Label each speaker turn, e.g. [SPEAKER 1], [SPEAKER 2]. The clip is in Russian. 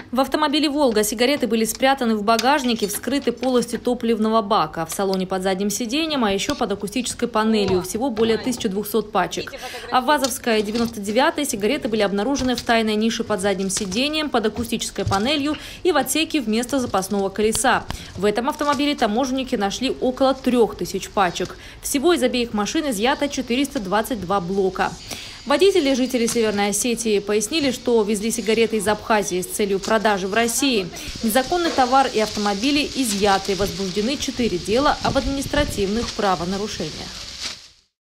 [SPEAKER 1] В автомобиле «Волга» сигареты были спрятаны в багажнике, вскрыты полости топливного бака, в салоне под задним сиденьем, а еще под акустической панелью. Всего более 1200 пачек. А в ВАЗовской 99-й сигареты были обнаружены в тайной нише под задним сиденьем, под акустической панелью и в отсеке вместо запасного колеса. В этом автомобиле таможенники нашли около 3000 пачек. Всего из обеих машин изъято 422 блока. Водители и жители Северной Осетии пояснили, что везли сигареты из Абхазии с целью продажи в России. Незаконный товар и автомобили изъяты. Возбуждены 4 дела об административных правонарушениях.